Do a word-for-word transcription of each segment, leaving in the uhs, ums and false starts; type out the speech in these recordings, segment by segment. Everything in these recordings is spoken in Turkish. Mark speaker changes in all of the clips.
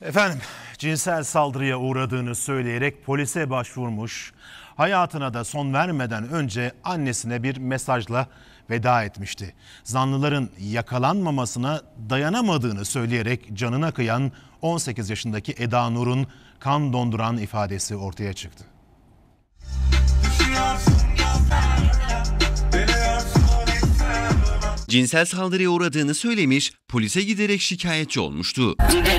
Speaker 1: Efendim, cinsel saldırıya uğradığını söyleyerek polise başvurmuş, hayatına da son vermeden önce annesine bir mesajla veda etmişti. Zanlıların yakalanmamasına dayanamadığını söyleyerek canına kıyan on sekiz yaşındaki Eda Nur'un kan donduran ifadesi ortaya çıktı.
Speaker 2: Cinsel saldırıya uğradığını söylemiş, polise giderek şikayetçi olmuştu.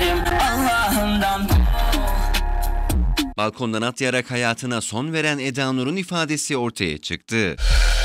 Speaker 2: Balkondan atlayarak hayatına son veren Eda Nur'un ifadesi ortaya çıktı.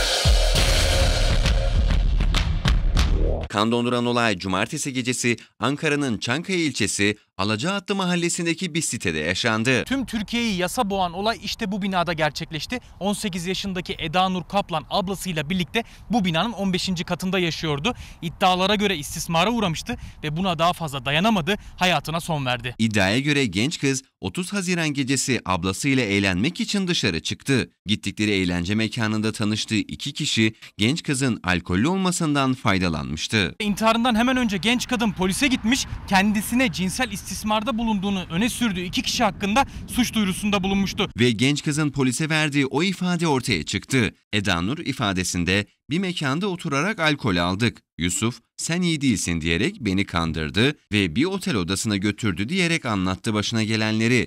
Speaker 2: Kan donduran olay cumartesi gecesi Ankara'nın Çankaya ilçesi Alacaatlı mahallesindeki bir sitede yaşandı.
Speaker 3: Tüm Türkiye'yi yasa boğan olay işte bu binada gerçekleşti. on sekiz yaşındaki Eda Nur Kaplan ablasıyla birlikte bu binanın on beşinci katında yaşıyordu. İddialara göre istismara uğramıştı ve buna daha fazla dayanamadı, hayatına son verdi.
Speaker 2: İddiaya göre genç kız otuz Haziran gecesi ablasıyla eğlenmek için dışarı çıktı. Gittikleri eğlence mekanında tanıştığı iki kişi genç kızın alkollü olmasından faydalanmıştı.
Speaker 3: İntiharından hemen önce genç kadın polise gitmiş, kendisine cinsel istismarda bulunduğunu öne sürdüğü iki kişi hakkında suç duyurusunda bulunmuştu.
Speaker 2: Ve genç kızın polise verdiği o ifade ortaya çıktı. Eda Nur ifadesinde bir mekanda oturarak alkol aldık. Yusuf sen iyi değilsin diyerek beni kandırdı ve bir otel odasına götürdü diyerek anlattı başına gelenleri.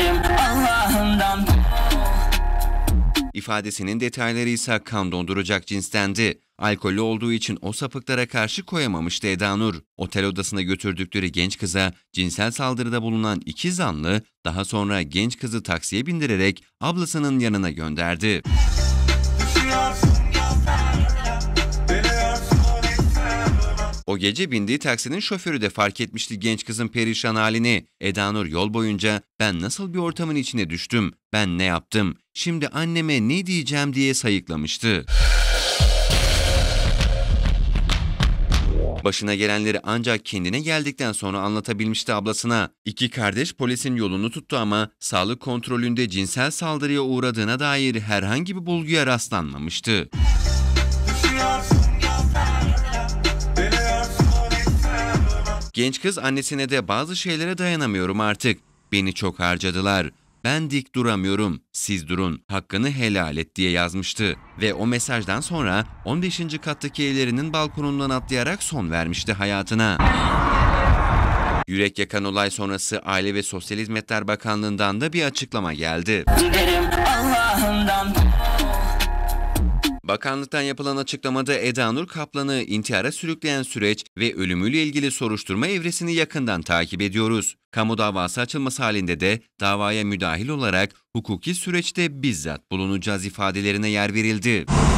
Speaker 2: İfadesinin detayları ise kan donduracak cinstendi. Alkollü olduğu için o sapıklara karşı koyamamıştı Eda Nur. Otel odasına götürdükleri genç kıza cinsel saldırıda bulunan iki zanlı daha sonra genç kızı taksiye bindirerek ablasının yanına gönderdi. O gece bindiği taksinin şoförü de fark etmişti genç kızın perişan halini. Eda Nur yol boyunca ben nasıl bir ortamın içine düştüm, ben ne yaptım, şimdi anneme ne diyeceğim diye sayıklamıştı. Başına gelenleri ancak kendine geldikten sonra anlatabilmişti ablasına. İki kardeş polisin yolunu tuttu ama sağlık kontrolünde cinsel saldırıya uğradığına dair herhangi bir bulguya rastlanmamıştı. Genç kız annesine de bazı şeylere dayanamıyorum artık. Beni çok harcadılar. Ben dik duramıyorum, siz durun, hakkını helal et diye yazmıştı. Ve o mesajdan sonra on beşinci kattaki evlerinin balkonundan atlayarak son vermişti hayatına. Yürek yakan olay sonrası Aile ve Sosyal Hizmetler Bakanlığı'ndan da bir açıklama geldi. Bakanlıktan yapılan açıklamada Eda Nur Kaplan'ı intihara sürükleyen süreç ve ölümüyle ilgili soruşturma evresini yakından takip ediyoruz. Kamu davası açılması halinde de davaya müdahil olarak hukuki süreçte bizzat bulunacağız ifadelerine yer verildi.